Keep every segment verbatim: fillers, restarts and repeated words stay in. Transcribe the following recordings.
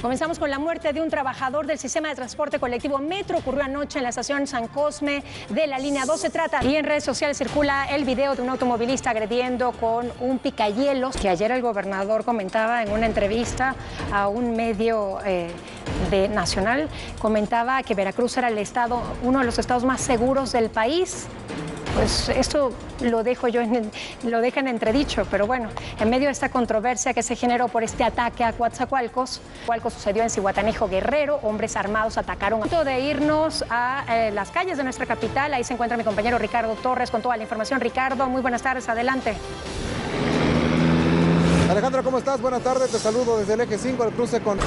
Comenzamos con la muerte de un trabajador del sistema de transporte colectivo Metro. Ocurrió anoche en la estación San Cosme de la línea dos. Se trata, y en redes sociales circula el video de un automovilista agrediendo con un picahielos, que ayer el gobernador comentaba en una entrevista a un medio eh, de nacional, comentaba que Veracruz era el estado, uno de los estados más seguros del país. Pues esto lo dejo yo en, lo dejan entredicho, pero bueno, en medio de esta controversia que se generó por este ataque a Coatzacoalcos, Coatzacoalcos sucedió en Zihuatanejo, Guerrero, hombres armados atacaron. Antes de irnos a eh, las calles de nuestra capital, ahí se encuentra mi compañero Ricardo Torres con toda la información. Ricardo, muy buenas tardes, adelante. Alejandra, ¿cómo estás? Buenas tardes, te saludo desde el eje cinco, el cruce con...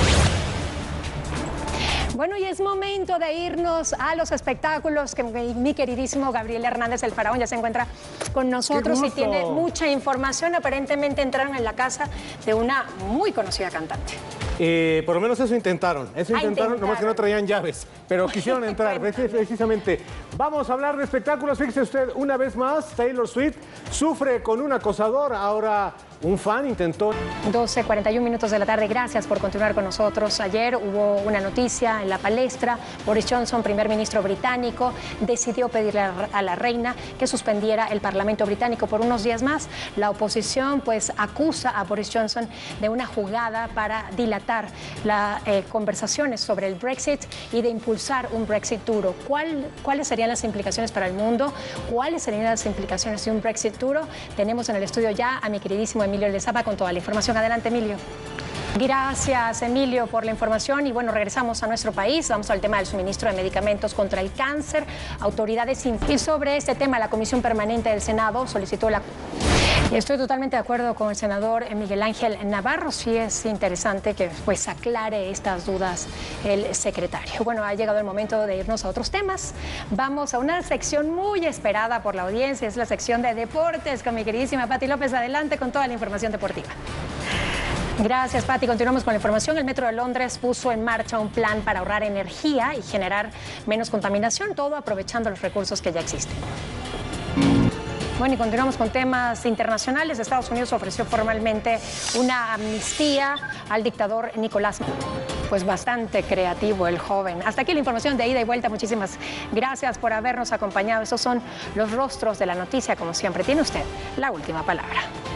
Bueno, y es momento de irnos a los espectáculos, que mi queridísimo Gabriel Hernández, el faraón, ya se encuentra con nosotros y tiene mucha información. Aparentemente entraron en la casa de una muy conocida cantante. Eh, por lo menos eso intentaron, eso ah, intentaron, intentaron, nomás que no traían llaves, pero quisieron entrar, precisamente. Vamos a hablar de espectáculos. Fíjese usted, una vez más, Taylor Swift sufre con un acosador. Ahora un fan intentó... doce cuarenta y un minutos de la tarde, gracias por continuar con nosotros. Ayer hubo una noticia en la palestra. Boris Johnson, primer ministro británico, decidió pedirle a la reina que suspendiera el Parlamento británico por unos días más. La oposición pues acusa a Boris Johnson de una jugada para dilatar las eh, conversaciones sobre el Brexit y de impulsar un Brexit duro. ¿Cuál, ¿Cuáles serían las implicaciones para el mundo? ¿Cuáles serían las implicaciones de un Brexit duro? Tenemos en el estudio ya a mi queridísimo Emilio Lezama con toda la información. Adelante, Emilio. Gracias, Emilio, por la información. Y bueno, regresamos a nuestro país. Vamos al tema del suministro de medicamentos contra el cáncer. Autoridades... Y sobre este tema, la Comisión Permanente del Senado solicitó la... Estoy totalmente de acuerdo con el senador Miguel Ángel Navarro. Sí es interesante que pues aclare estas dudas el secretario. Bueno, ha llegado el momento de irnos a otros temas. Vamos a una sección muy esperada por la audiencia. Es la sección de deportes con mi queridísima Pati López. Adelante con toda la información deportiva. Gracias, Pati. Continuamos con la información. El Metro de Londres puso en marcha un plan para ahorrar energía y generar menos contaminación, todo aprovechando los recursos que ya existen. Bueno, y continuamos con temas internacionales. Estados Unidos ofreció formalmente una amnistía al dictador Nicolás Maduro. Pues bastante creativo el joven. Hasta aquí la información de ida y vuelta. Muchísimas gracias por habernos acompañado. Estos son los rostros de la noticia. Como siempre, tiene usted la última palabra.